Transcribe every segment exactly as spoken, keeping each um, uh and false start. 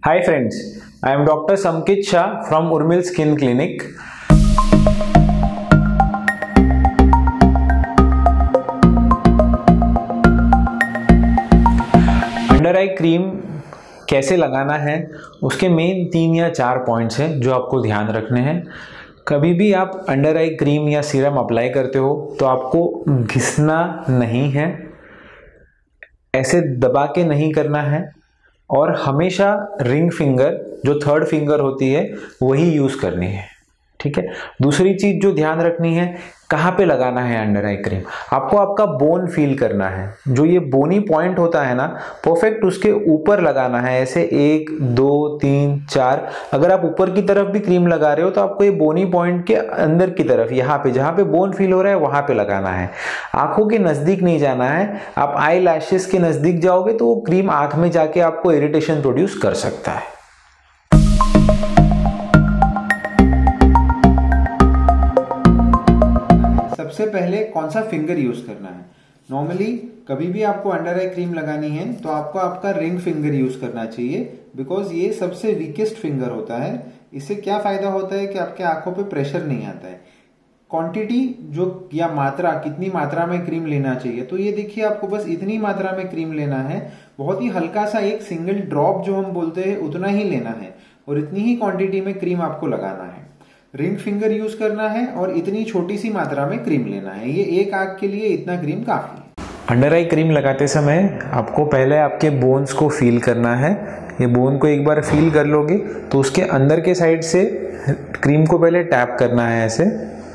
Hi friends, I am Doctor Samkit Shah from Urmil Skin Clinic. Under eye cream कैसे लगाना है उसके main तीन या चार पॉइंट्स हैं जो आपको ध्यान रखने हैं। कभी भी आप अंडर आई क्रीम या सीरम अप्लाई करते हो तो आपको घिसना नहीं है, ऐसे दबा के नहीं करना है और हमेशा रिंग फिंगर जो थर्ड फिंगर होती है वही यूज़ करनी है। ठीक है। दूसरी चीज़ जो ध्यान रखनी है, कहाँ पे लगाना है अंडर आई क्रीम। आपको आपका बोन फील करना है, जो ये बोनी पॉइंट होता है ना, परफेक्ट उसके ऊपर लगाना है। ऐसे एक दो तीन चार, अगर आप ऊपर की तरफ भी क्रीम लगा रहे हो तो आपको ये बोनी पॉइंट के अंदर की तरफ, यहाँ पे जहाँ पे बोन फील हो रहा है वहाँ पे लगाना है। आंखों के नज़दीक नहीं जाना है। आप आई लैशेस के नज़दीक जाओगे तो वो क्रीम आंख में जाके आपको इरिटेशन प्रोड्यूस कर सकता है। सबसे पहले कौन सा फिंगर यूज करना है। नॉर्मली कभी भी आपको अंडर आई क्रीम लगानी है तो आपको आपका रिंग फिंगर यूज करना चाहिए, बिकॉज ये सबसे वीकेस्ट फिंगर होता है। इससे क्या फायदा होता है कि आपके आंखों पे प्रेशर नहीं आता है। क्वांटिटी जो या मात्रा, कितनी मात्रा में क्रीम लेना चाहिए, तो ये देखिए आपको बस इतनी मात्रा में क्रीम लेना है। बहुत ही हल्का सा एक सिंगल ड्रॉप जो हम बोलते हैं उतना ही लेना है और इतनी ही क्वांटिटी में क्रीम आपको लगाना है। रिंग फिंगर यूज करना है और इतनी छोटी सी मात्रा में क्रीम लेना है। ये एक आंख के लिए इतना क्रीम काफी है। अंडर आई क्रीम लगाते समय आपको पहले आपके बोन्स को फील करना है। ये बोन को एक बार फील कर लोगे तो उसके अंदर के साइड से क्रीम को पहले टैप करना है। ऐसे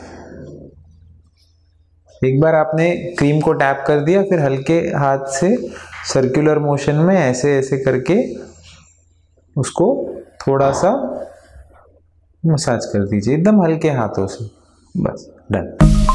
एक बार आपने क्रीम को टैप कर दिया, फिर हल्के हाथ से सर्कुलर मोशन में ऐसे ऐसे करके उसको थोड़ा सा मसाज कर दीजिए, एकदम हल्के हाथों से। बस डन।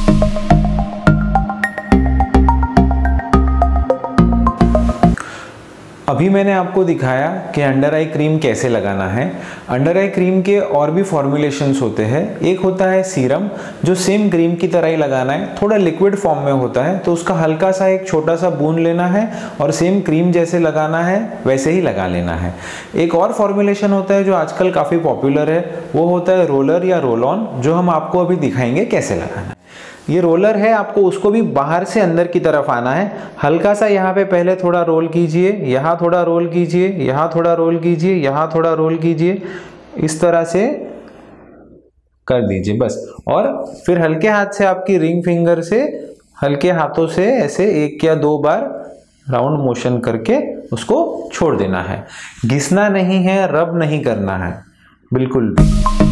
अभी मैंने आपको दिखाया कि अंडर आई क्रीम कैसे लगाना है। अंडर आई क्रीम के और भी फॉर्मुलेशंस होते हैं। एक होता है सीरम, जो सेम क्रीम की तरह ही लगाना है, थोड़ा लिक्विड फॉर्म में होता है, तो उसका हल्का सा एक छोटा सा बूंद लेना है और सेम क्रीम जैसे लगाना है वैसे ही लगा लेना है। एक और फॉर्मुलेशन होता है जो आजकल काफ़ी पॉपुलर है, वो होता है रोलर या रोल ऑन, जो हम आपको अभी दिखाएंगे कैसे लगाना है। ये रोलर है, आपको उसको भी बाहर से अंदर की तरफ आना है। हल्का सा यहाँ पे पहले थोड़ा रोल कीजिए, यहाँ थोड़ा रोल कीजिए, यहाँ थोड़ा रोल कीजिए, यहाँ थोड़ा रोल कीजिए, इस तरह से कर दीजिए बस। और फिर हल्के हाथ से आपकी रिंग फिंगर से हल्के हाथों से ऐसे एक या दो बार राउंड मोशन करके उसको छोड़ देना है। घिसना नहीं है, रब नहीं करना है बिल्कुल भी।